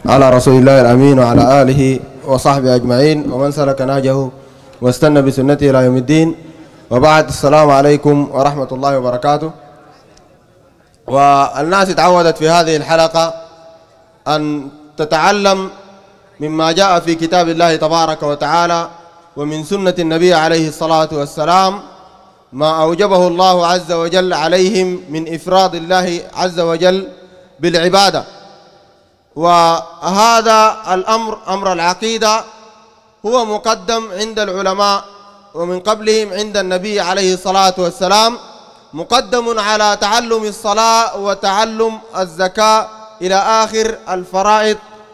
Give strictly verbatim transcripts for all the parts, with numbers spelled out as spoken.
على رسول الله الأمين وعلى آله وصحبه أجمعين ومن سلك نهجه واستنى بسنته إلى يوم الدين. وبعد، السلام عليكم ورحمة الله وبركاته. والناس تعودت في هذه الحلقة أن تتعلم مما جاء في كتاب الله تبارك وتعالى ومن سنة النبي عليه الصلاة والسلام ما أوجبه الله عز وجل عليهم من إفراد الله عز وجل بالعبادة. وهذا الأمر، أمر العقيدة، هو مقدم عند العلماء ومن قبلهم عند النبي عليه الصلاة والسلام، مقدم على تعلم الصلاة وتعلم الزكاة إلى آخر الفرائض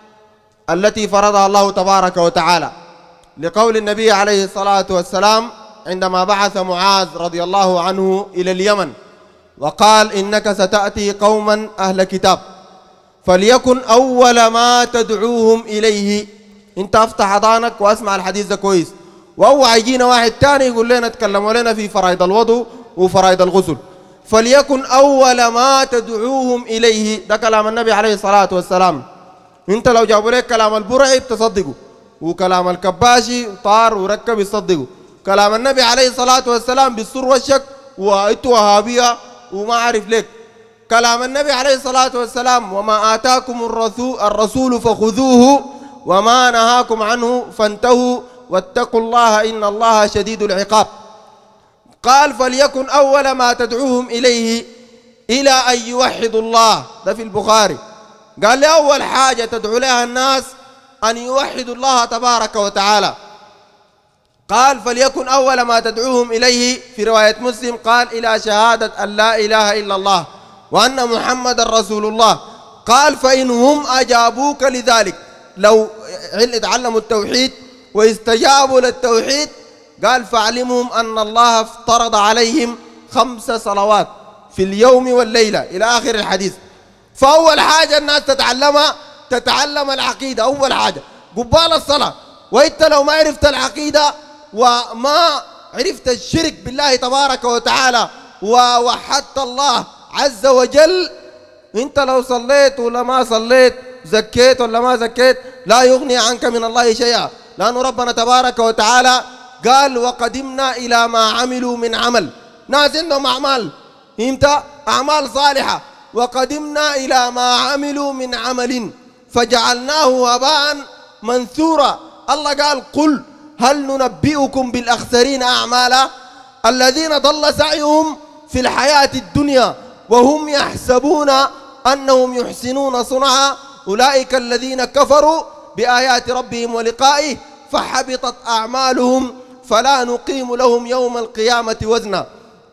التي فرضها الله تبارك وتعالى، لقول النبي عليه الصلاة والسلام عندما بعث معاذ رضي الله عنه إلى اليمن وقال: إنك ستأتي قوما أهل كتاب فليكن أول ما تدعوهم إليه. انت افتح اذانك واسمع الحديث ده كويس، واوعى يجينا واحد تاني يقول لنا تكلموا لنا في فرائض الوضوء وفرائض الغسل. فليكن أول ما تدعوهم إليه، ده كلام النبي عليه الصلاة والسلام. انت لو جابوا لك كلام البرعي بتصدقوا، وكلام الكباشي طار وركب يصدقوا. كلام النبي عليه الصلاة والسلام بالسر والشك وانتوا وهابية وما عارف ليك. كلام النبي عليه الصلاة والسلام: وما آتاكم الرسول, الرسول فخذوه وما نهاكم عنه فانتهوا واتقوا الله إن الله شديد العقاب. قال: فليكن أول ما تدعوهم إليه إلى أن يوحدوا الله، ده في البخاري. قال لي أول حاجة تدعو لها الناس أن يوحدوا الله تبارك وتعالى. قال: فليكن أول ما تدعوهم إليه في رواية مسلم قال: إلى شهادة أن لا إله إلا الله وأن محمد رسول الله. قال: فإن هم أجابوك لذلك، لو تعلموا التوحيد واستجابوا للتوحيد، قال: فاعلمهم أن الله افترض عليهم خمس صلوات في اليوم والليلة إلى آخر الحديث. فأول حاجة الناس تتعلمها تتعلم العقيدة. أول حاجة قبال الصلاة. وإنت لو ما عرفت العقيدة وما عرفت الشرك بالله تبارك وتعالى ووحدت الله عز وجل، انت لو صليت ولا ما صليت، زكيت ولا ما زكيت، لا يغني عنك من الله شيئا. لأن ربنا تبارك وتعالى قال: وقدمنا إلى ما عملوا من عمل. ناس عندهم أعمال، انت أعمال صالحة، وقدمنا إلى ما عملوا من عمل فجعلناه هباء منثورا. الله قال: قل هل ننبئكم بالأخسرين أعمالا الذين ضل سعيهم في الحياة الدنيا وهم يحسبون أنهم يحسنون صنعا أولئك الذين كفروا بآيات ربهم ولقائه فحبطت أعمالهم فلا نقيم لهم يوم القيامة وزنا.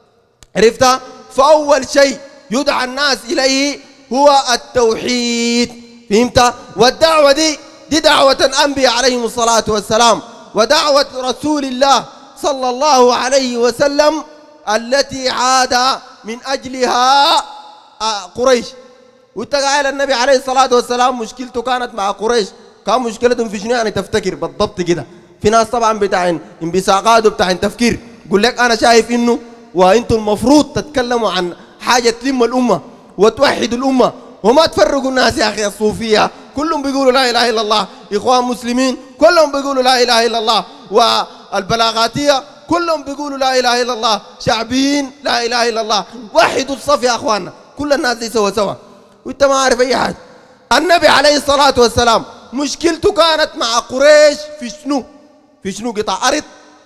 عرفت؟ فأول شيء يدعى الناس إليه هو التوحيد. فهمت؟ والدعوة دي دي دعوة الأنبياء عليهم الصلاة والسلام، ودعوة رسول الله صلى الله عليه وسلم التي عاد من أجلها قريش. وتقال النبي عليه الصلاة والسلام مشكلته كانت مع قريش. كان مشكلتهم في شنو؟ يعني تفتكر بالضبط كده. في ناس طبعا بتاعين انبساقات وبتاعين تفكير، يقول لك أنا شايف إنه وأنتم المفروض تتكلموا عن حاجة تلم الأمة وتوحد الأمة وما تفرقوا الناس. يا أخي الصوفية كلهم بيقولوا لا إله إلا الله، إخوان مسلمين كلهم بيقولوا لا إله إلا الله، والبلاغاتية كلهم بيقولوا لا إله إلا الله، شعبيين لا إله إلا الله. وحدوا الصف يا أخواننا، كل الناس دي سوا سوا وانت ما عارف أي حاجة. النبي عليه الصلاة والسلام مشكلته كانت مع قريش في شنو؟ في شنو؟ قطع أرض،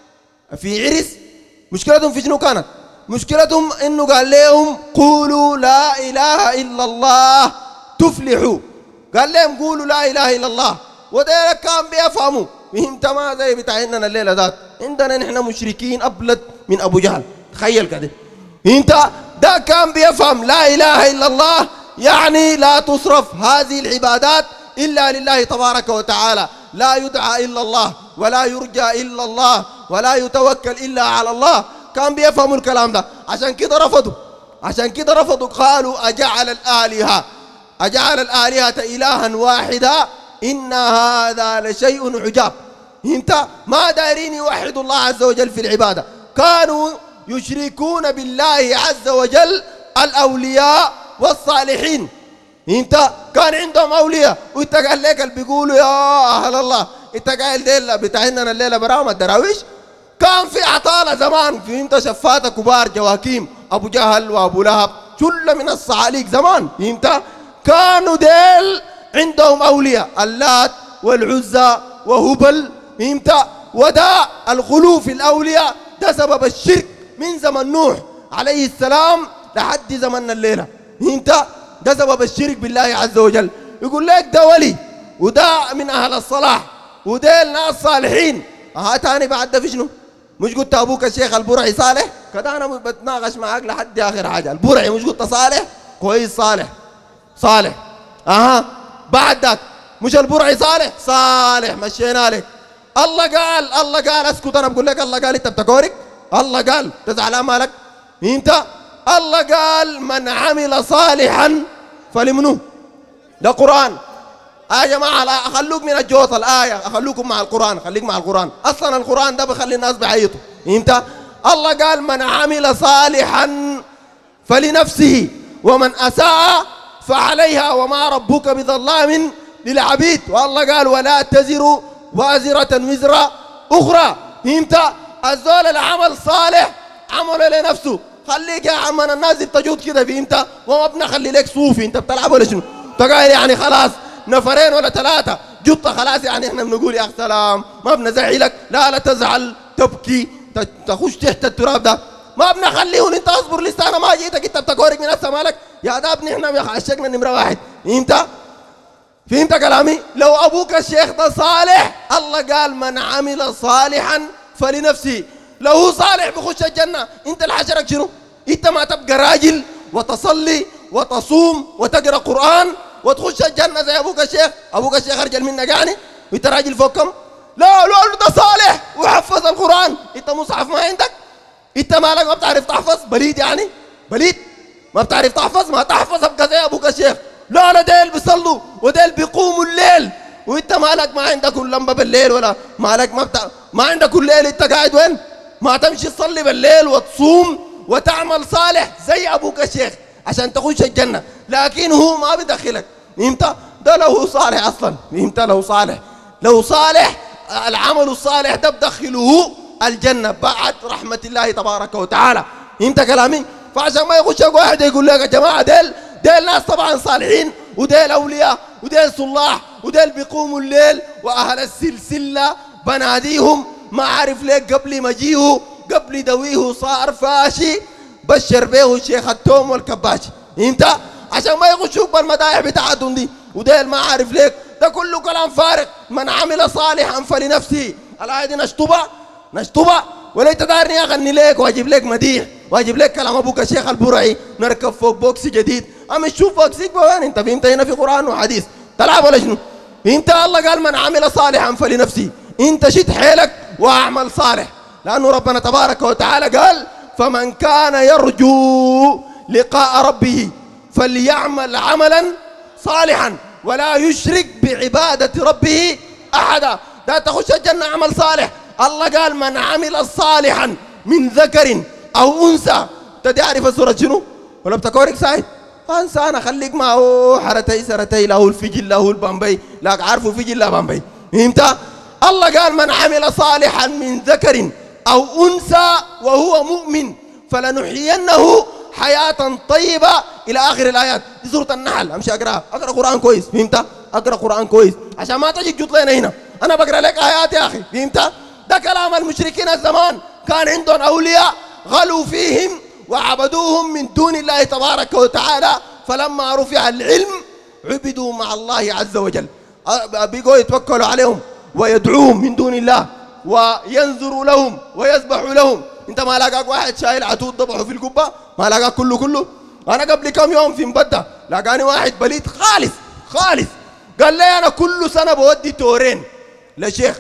في عرس. مشكلتهم في شنو كانت؟ مشكلتهم إنه قال لهم قولوا لا إله إلا الله تفلحوا. قال لهم قولوا لا إله إلا الله، وده كان بيفهموا. فهمت؟ ما زي بتاعنا الليلة ذات عندنا نحن مشركين أبلد من أبو جهل. تخيل كده. انت ده كان بيفهم لا إله إلا الله يعني لا تصرف هذه العبادات إلا لله تبارك وتعالى، لا يدعى إلا الله ولا يرجى إلا الله ولا يتوكل إلا على الله. كان بيفهموا الكلام ده، عشان كده رفضوا عشان كده رفضوا قالوا: أجعل الآلهة أجعل الآلهة إلها واحدا إن هذا لشيء عجاب. انت ما دارين يوحدوا الله عز وجل في العبادة، كانوا يشركون بالله عز وجل الأولياء والصالحين. انت كان عندهم اولياء، وانت قال لك اللي بيقولوا يا اهل الله انت قايل ديل بتاعنا الليله برامج الدراويش. كان في عطاله زمان، في انت شفاته كبار جواكيم ابو جهل وابو لهب كل من الصعاليق زمان، انت كانوا ديل عندهم اولياء اللات والعزى وهبل، انت وده الغلو في الاولياء ده سبب الشرك من زمن نوح عليه السلام لحد زمننا الليله. انت ده سبب الشرك بالله عز وجل. يقول لك ده ولي وده من اهل الصلاح وديل ناس صالحين. ها تاني بعد ده في شنو؟ مش قلت ابوك الشيخ البرعي صالح؟ كده انا بتناقش معاك لحد اخر حاجه. البرعي مش قلت صالح؟ كويس صالح صالح. اها بعد ذاك مش البرعي صالح؟ صالح مشينا لك. الله قال الله قال اسكت انا بقول لك الله قال انت بتكورك؟ الله قال تزعل مالك؟ انت الله قال من عمل صالحا فلمنه. ده قرآن. آه يا جماعة لا أخلوك من الجوط الآية، أخلوكم مع القرآن، خليك مع القرآن. أصلا القرآن ده بخلي الناس بيعيطوا. انت الله قال من عمل صالحا فلنفسه ومن أساء فعليها وما ربك بظلام للعبيد. والله قال ولا تزر وازرة وزر أخرى. انت الزول العمل صالح عمل لنفسه. خليك يا عم انا الناس بتجود كده في انت وما بنخلي لك صوفي. انت بتلعب ولا شنو؟ تقايل يعني خلاص نفرين ولا ثلاثة جطة خلاص يعني احنا بنقول يا اخ سلام ما بنزعلك. لا لا تزعل تبكي تخش تحت التراب ده ما بنخليهم. انت اصبر لسه انا ما جيتك انت بتكورك من هسه مالك يا ده ابني احنا عشقنا نمرة واحد. انت فهمت كلامي؟ لو ابوك الشيخ ده صالح الله قال من عمل صالحا فلنفسه. لو هو صالح بخش الجنة انت اللي حشرك شنو؟ انت ما تبقى راجل وتصلي وتصوم وتقرا قرآن وتخش الجنة زي ابوك الشيخ. ابوك الشيخ ارجل منك يعني وانت راجل فوق كم؟ لا لا ده صالح وحفظ القرآن. انت مصحف ما عندك؟ انت مالك ما بتعرف تحفظ؟ بليد يعني بليد ما بتعرف تحفظ؟ ما تحفظ ابقى زي ابوك الشيخ. لا لا ديل بيصلوا وديل بيقوموا الليل وانت مالك ما عندك لمبه بالليل ولا مالك ما بتاع ما عندك الليل. انت قاعد وين؟ ما تمشي تصلي بالليل وتصوم وتعمل صالح زي ابوك الشيخ عشان تخش الجنه. لكن هو ما بدخلك. امتى؟ ده لو هو صالح اصلا. امتى لو صالح؟ لو صالح العمل الصالح ده بدخله الجنه بعد رحمه الله تبارك وتعالى. امتى كلامي؟ فعشان ما يخش واحد يقول لك يا جماعه ديل ديل ناس طبعا صالحين وديل اولياء وديل صلاح وديل بيقوموا الليل واهل السلسله بناديهم ما عارف ليه قبل ما جيه قبل دويه صار فاشي بشر بيه الشيخ التوم والكباشي. انت عشان ما يخشوك بالمدايح بتاعتهم دي وديل ما عارف ليك. ده كله كلام فارغ. من عمل صالحا فلنفسه. الايه دي نشطبه نشطبه ولا انت دارني اغني لك واجيب لك مديح واجيب لك كلام ابوك الشيخ البرعي نركب فوق بوكس جديد. اما تشوف بوكسك وين؟ انت فهمت هنا في قران وحديث تلعب ولا شنو؟ انت الله قال من عمل صالحا فلنفسه. انت شد حيلك واعمل صالح لانه ربنا تبارك وتعالى قال فمن كان يرجو لقاء ربه فليعمل عملا صالحا ولا يشرك بعبادة ربه أحدا. ده تخش الجنة عمل صالح. الله قال من عمل صالحا من ذكر أو أنثى. انت تعرف السورة شنو؟ ولا بتكورك سايد؟ فانسى انا خليك معه حرتي سرتي له الفجل له البامبي لا عارفه فجل لا بامبي. فهمت؟ الله قال من عمل صالحا من ذكر أو أنثى وهو مؤمن فلنحيينه حياة طيبة إلى آخر الآيات. دي سورة النحل. أمشي أقرأها. أقرأ قرآن كويس. فهمت؟ أقرأ قرآن كويس عشان ما تجي تجط لنا هنا. أنا بقرأ لك آيات يا أخي. فهمت؟ ده كلام المشركين الزمان كان عندهم أولياء غلوا فيهم وعبدوهم من دون الله تبارك وتعالى فلما رفع العلم عبدوا مع الله عز وجل. بيقوا يتوكلوا عليهم ويدعوهم من دون الله وينذروا لهم ويذبحوا لهم. انت ما لاقاك واحد شايل عتود ضبحه في القبه؟ ما لاقاك كله كله؟ انا قبل كم يوم في مبدة لاقاني واحد بليد خالص خالص قال لي انا كل سنه بودي تورين لشيخ.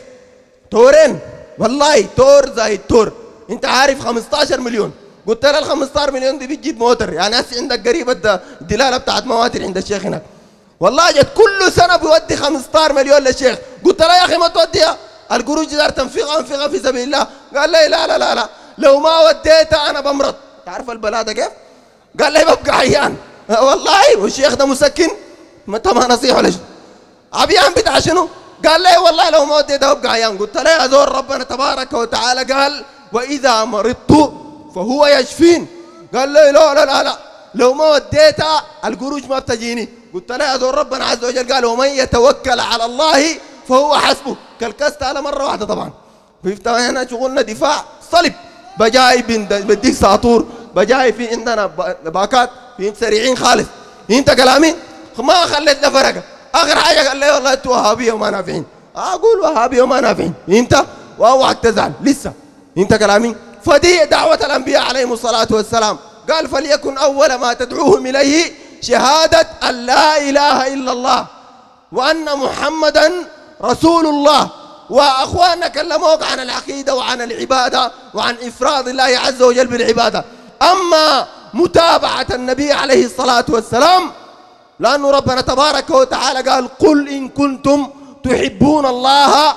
تورين والله تور زي تور. انت عارف خمستاشر مليون. قلت له ال خمستاشر مليون دي بتجيب موتر يعني هسه عندك قريبه الدلاله بتاعت مواتر عند الشيخ هناك. والله جد كل سنه بيودي خمستاشر مليون للشيخ. قلت له يا اخي ما توديها القروش دي دار تنفيقها انفقها في سبيل الله. قال لي لا لا لا لا لو ما وديتها انا بمرض. تعرف البلاء ده كيف؟ قال لي ببقى عيان والله. والشيخ ده مسكن متى ما نصيح ولا شيء. عبيان بتاع شنو؟ قال لي والله لو ما وديته ابقى عيان. قلت له يا زول ربنا تبارك وتعالى قال واذا مرضت فهو يشفين. قال لي لا لا لا لا لو ما وديتها القروش ما بتجيني. قلت له يا زول ربنا عز وجل قال ومن يتوكل على الله فهو حسبه. كلكست على مره واحده طبعا. هنا شغلنا دفاع صلب. بجاي بديك ساطور، بجاي في عندنا باكات في سريعين خالص. انت كلامي ما خليتنا فرقه. اخر حاجه قال لي والله انتوا وهابيه وما نافعين. اقول وهابيه وما نافعين انت واوعك تزعل لسه. انت كلامي فدي دعوه الانبياء عليهم الصلاه والسلام. قال فليكن اول ما تدعوهم اليه شهاده ان لا اله الا الله وان محمدا رسول الله. واخواننا كلموك عن العقيده وعن العباده وعن افراد الله عز وجل بالعباده. اما متابعه النبي عليه الصلاه والسلام لانه ربنا تبارك وتعالى قال قل ان كنتم تحبون الله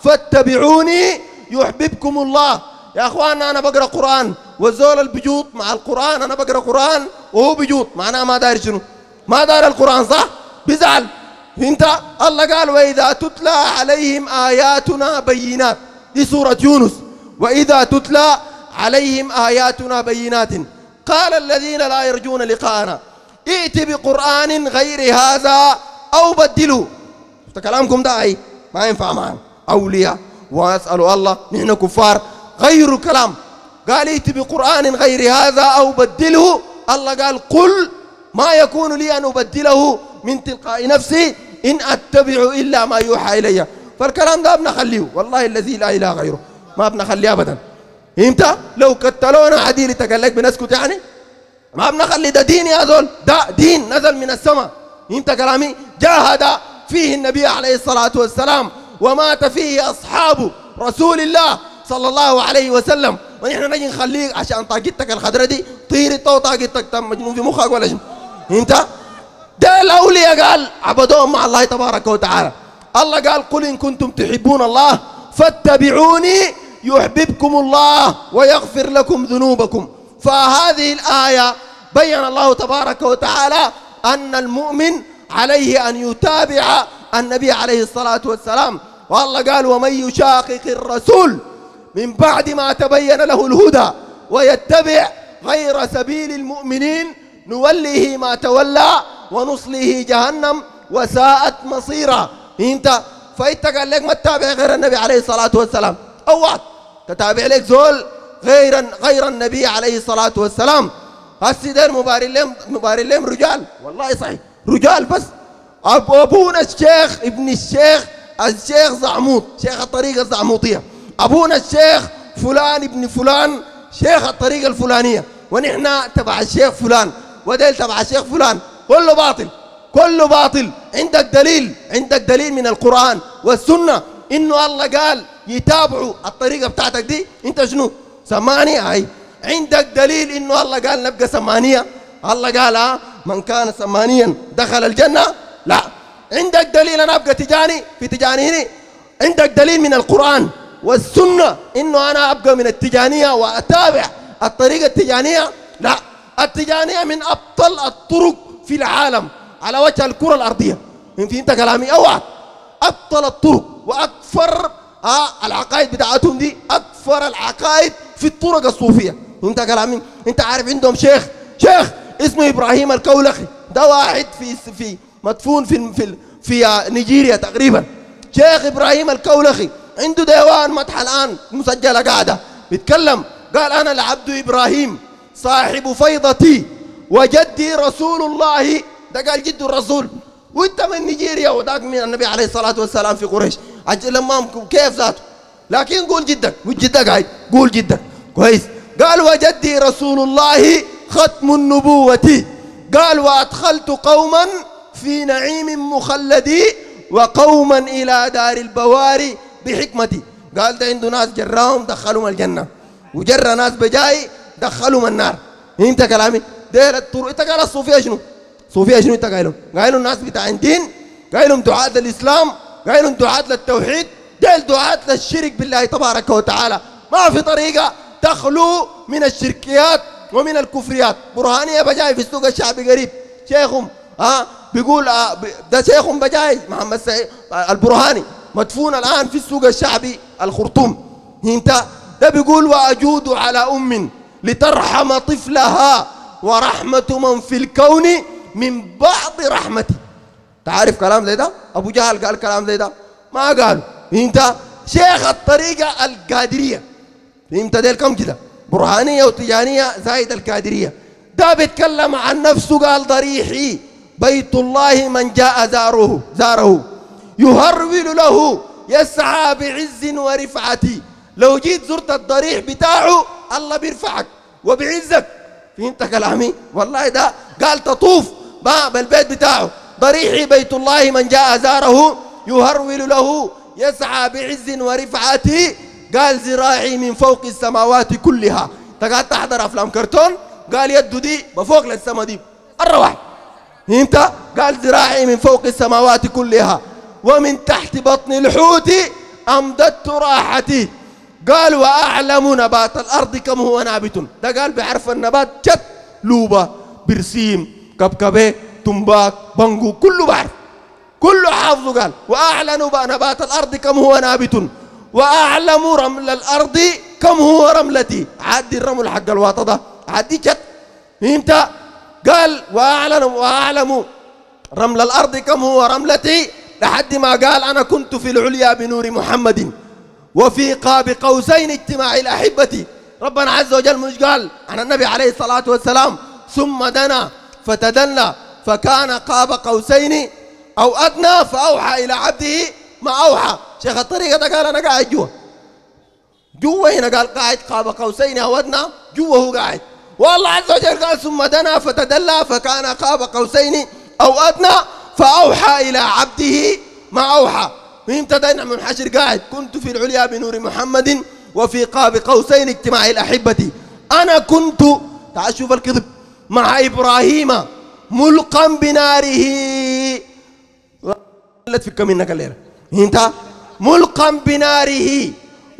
فاتبعوني يحببكم الله. يا اخواننا انا بقرا قران والزول البجوط مع القران، انا بقرا قران وهو بجوط، معناه ما داري شنو؟ ما داري القران صح؟ بزعل. انت الله قال واذا تتلى عليهم اياتنا بينات، دي سوره يونس. واذا تتلى عليهم اياتنا بينات قال الذين لا يرجون لقاءنا ائت بقران غير هذا او بدلوا. كلامكم ده اي ما ينفع معنا اولياء واسالوا الله نحن كفار غيروا الكلام. قال ائت بقران غير هذا او بدله. الله قال قل ما يكون لي ان ابدله من تلقاء نفسي إن أتبع إلا ما يوحى إلي. فالكلام ده بنخليه والله الذي لا إله غيره ما بنخليه أبدا. إمتى؟ لو كتلونا عديل تقلق بنسكت يعني ما بنخلي. ده دين يا ذول، ده دين نزل من السماء. إمتى كلامي؟ جاهد فيه النبي عليه الصلاة والسلام ومات فيه أصحاب رسول الله صلى الله عليه وسلم. ونحن نجي نخليك عشان طاقتك الخضرة دي طير الطو طاقتك تم مجنون في مخك ولا شيء. إمتى؟ ده الأولياء قال عبدوهم مع الله تبارك وتعالى. الله قال قل إن كنتم تحبون الله فاتبعوني يحببكم الله ويغفر لكم ذنوبكم. فهذه الآية بين الله تبارك وتعالى أن المؤمن عليه أن يتابع النبي عليه الصلاة والسلام. والله قال ومن يشاقق الرسول من بعد ما تبين له الهدى ويتبع غير سبيل المؤمنين نوله ما تولى ونصله جهنم وساءت مصيرا. انت فانت قال لك ما تتابع غير النبي عليه الصلاه والسلام او تتابع لك زول غير غير النبي عليه الصلاه والسلام. هسي دير مبارين لهم مبارين لهم رجال والله صحيح رجال بس. ابونا الشيخ ابن الشيخ الشيخ زعموط شيخ الطريقه الزعموطيه، ابونا الشيخ فلان ابن فلان شيخ الطريقه الفلانيه، ونحن تبع الشيخ فلان وديل تبع الشيخ فلان. كله باطل كله باطل. عندك دليل عندك دليل من القرآن والسنة إنه الله قال يتابعوا الطريقة بتاعتك دي؟ أنت شنو؟ سمانية هاي. عندك دليل إنه الله قال نبقى سمانية؟ الله قال آه من كان سمانيا دخل الجنة؟ لا. عندك دليل أنا أبقى تجاني في تجانيني؟ عندك دليل من القرآن والسنة إنه أنا أبقى من التجانية وأتابع الطريقة التجانية؟ لا. التجانية من أبطل الطرق في العالم على وجه الكرة الأرضية. فهمت كلامي؟ أوعى أبطل الطرق وأكثر آه العقائد بتاعتهم دي أكثر العقائد في الطرق الصوفية. فهمت كلامي؟ أنت عارف عندهم شيخ شيخ اسمه إبراهيم الكولخي، ده واحد في في مدفون في في في نيجيريا تقريبا. شيخ إبراهيم الكولخي عنده ديوان مدح الآن مسجلة قاعدة بيتكلم. قال أنا العبد إبراهيم صاحب فيضتي وجدي رسول الله. ده قال جد الرسول وانت من نيجيريا وذاك من النبي عليه الصلاه والسلام في قريش. اجل لما كيف ذاته لكن قول جدك وجدك قاعد قول جدك كويس. قال وجدي رسول الله ختم النبوة. قال وادخلت قوما في نعيم مخلدي وقوما الى دار البواري بحكمتي. قال ده عنده ناس جراهم دخلهم الجنه وجرى ناس بجاي دخلهم النار. انت كلامي ده الطرق. انت قال الصوفيه شنو؟ صوفيه شنو انت قايلهم؟ قايلهم ناس بتاع الدين، قايلهم دعاة للاسلام، قايلهم دعاة للتوحيد، ديل دعاة للشرك بالله تبارك وتعالى. ما في طريقه تخلو من الشركيات ومن الكفريات. برهانيه بجاي في السوق الشعبي قريب شيخهم ها بيقول آه ده شيخ بجاي محمد سعيد البرهاني مدفون الآن في السوق الشعبي الخرطوم. انت ده بيقول وأجود على أم لترحم طفلها ورحمة من في الكون من بعض رحمتي. تعرف كلام زي ده؟ أبو جهل قال كلام زي ده؟ ما قالوا. انت شيخ الطريقة القادرية، انت ديل كم كده برهانية وتجانية زايد القادرية، ده بيتكلم عن نفسه قال ضريحي بيت الله من جاء زاره زاره يهرول له يسعى بعز ورفعتي. لو جيت زرت الضريح بتاعه الله بيرفعك وبيعزك. فهمت كلامي؟ والله ده قال تطوف باب البيت بتاعه ضريحي بيت الله من جاء زاره يهرول له يسعى بعز ورفعتي. قال ذراعي من فوق السماوات كلها. تقعد تحضر افلام كرتون قال يده دي بفوق للسما دي الروح. انت قال ذراعي من فوق السماوات كلها ومن تحت بطن الحوت امددت راحتي. قال واعلم نبات الارض كم هو نابت. ده قال بحرف النبات جت لوبه برسيم كبكبه تنباك بانجو كله بعرف كله حافظه. قال واعلم نبات الارض كم هو نابت واعلم رمل الارض كم هو رملتي. عدي الرمل حق الواطه ده عدي جت. انت قال واعلم واعلم رمل الارض كم هو رملتي لحد ما قال انا كنت في العليا بنور محمد وفي قاب قوسين اجتماع الاحبه. ربنا عز وجل مش قال عن النبي عليه الصلاه والسلام ثم دنا فتدلى فكان قاب قوسين او ادنى فاوحى الى عبده ما اوحى. شيخ الطريقه ده قال انا قاعد جوا جوا هنا قال قاعد قاب قوسين او ادنى جوا هو قاعد. والله عز وجل قال ثم دنا فتدلى فكان قاب قوسين او ادنى فاوحى الى عبده ما اوحى. فهمت؟ ده من حشر قاعد كنت في العليا بنور محمد وفي قاب قوسين اجتماع الاحبه. انا كنت تعال شوف الكذب مع ابراهيم ملقا بناره قلت فيك منك الليله. انت ملقا بناره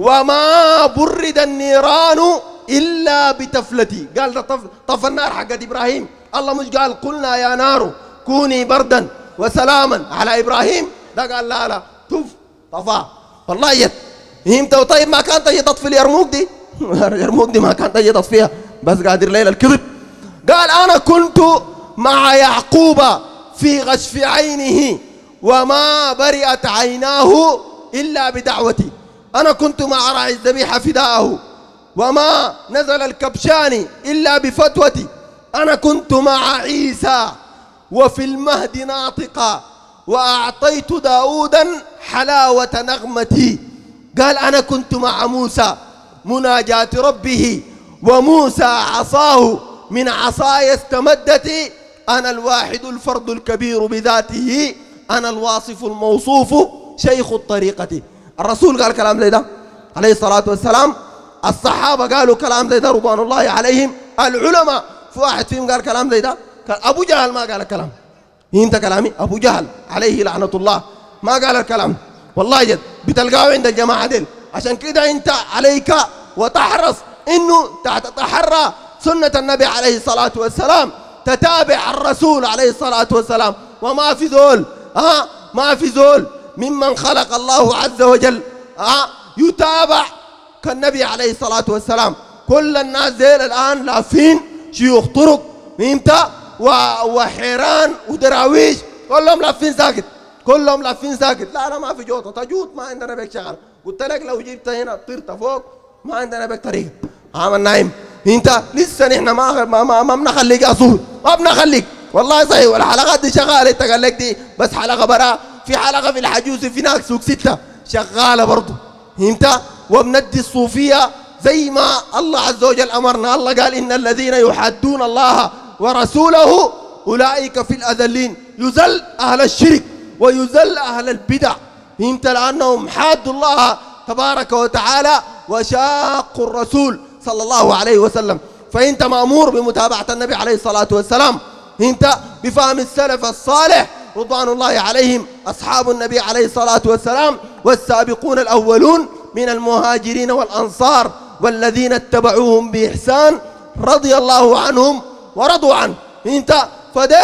وما برد النيران الا بتفلتي. قال ده طف, طف النار حقت ابراهيم. الله مش قال قلنا يا نار كوني بردا وسلاما على ابراهيم؟ ده قال لا لا طف طفاه والله يد. فهمت؟ طيب ما كانت تجي تطفي اليرموك دي اليرموك دي ما كانت تجي تطفيها بس قادر ليلة الكذب. قال انا كنت مع يعقوب في غشف عينه وما برئت عيناه الا بدعوتي. انا كنت مع راعي الذبيحه فداءه وما نزل الكبشان الا بفتوتي. انا كنت مع عيسى وفي المهد ناطقا واعطيت داودا حلاوه نغمتي. قال انا كنت مع موسى مناجاة ربه وموسى عصاه من عصاي استمدت. انا الواحد الفرد الكبير بذاته انا الواصف الموصوف شيخ الطريقة. الرسول قال كلام زي ده عليه الصلاة والسلام. الصحابة قالوا كلام زي ده رضوان الله عليهم. العلماء في واحد فيهم قال كلام زي ده. أبو جهل ما قال الكلام. انت كلامي أبو جهل عليه لعنة الله ما قال الكلام. والله جد بتلقاه عند الجماعة ديل. عشان كده انت عليك وتحرص انه تتحرى سنة النبي عليه الصلاة والسلام، تتابع الرسول عليه الصلاة والسلام. وما في ذول ها ما في ذول ممن خلق الله عز وجل ها يتابع كالنبي عليه الصلاة والسلام. كل الناس ذيل الآن لافين شيوخ طرق فهمت وحيران ودراويش كلهم لافين ساكت كلهم لافين ساكت. لا لا ما في جوطة تجوط ما عندنا بك شغل. قلت لك لو جبت هنا طرت فوق ما عندنا بك طريقة. عامل نايم انت لسه نحن ما ما ما, ما بنخليك اصول ما بنخليك والله صحيح. والحلقات دي شغاله انت قال لك دي بس حلقه برا. في حلقه في الحجوز في هناك سوق سته شغاله برضه انت. وبندي الصوفيه زي ما الله عز وجل امرنا. الله قال ان الذين يحادون الله ورسوله اولئك في الاذلين. يذل اهل الشرك ويذل اهل البدع انت لانهم حادوا الله تبارك وتعالى وشاقوا الرسول صلى الله عليه وسلم. فانت مامور بمتابعه النبي عليه الصلاه والسلام انت بفهم السلف الصالح رضوان الله عليهم اصحاب النبي عليه الصلاه والسلام والسابقون الاولون من المهاجرين والانصار والذين اتبعوهم باحسان رضي الله عنهم ورضوا عنه انت. فديل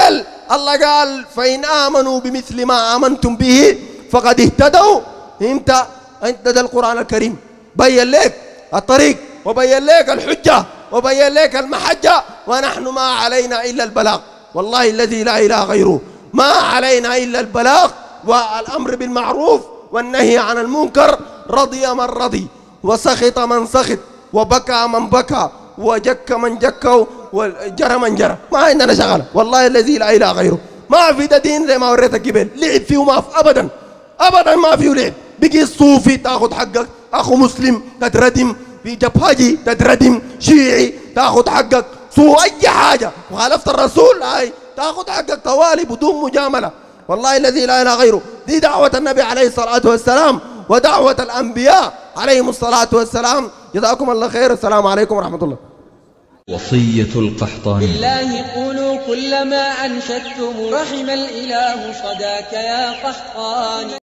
الله قال فإن آمنوا بمثل ما آمنتم به فقد اهتدوا. انت انت ده القرآن الكريم بين لك الطريق وبين لك الحجة وبين لك المحجة، ونحن ما علينا إلا البلاغ. والله الذي لا إله غيره ما علينا إلا البلاغ والأمر بالمعروف والنهي عن المنكر. رضي من رضي وسخط من سخط وبكى من بكى وجك من جك وجرى من جرى. ما عندنا شغله والله الذي لا اله غيره. ما في ده دين زي ما وريتك قبل لعب فيه ما في ابدا ابدا ما فيه لعب. بقي الصوفي تاخذ حقك، اخو مسلم تتردم، في جبهجي تتردم، شيعي تاخذ حقك، سو اي حاجه وخالفت الرسول هاي تاخذ حقك طوالي بدون مجامله. والله الذي لا اله غيره. دي دعوه النبي عليه الصلاه والسلام ودعوه الانبياء عليهم الصلاه والسلام. جزاكم الله خير. السلام عليكم ورحمه الله. وصية القحطاني. بالله قولوا كل ما أنشدتم رحم الإله صداك يا قحطاني.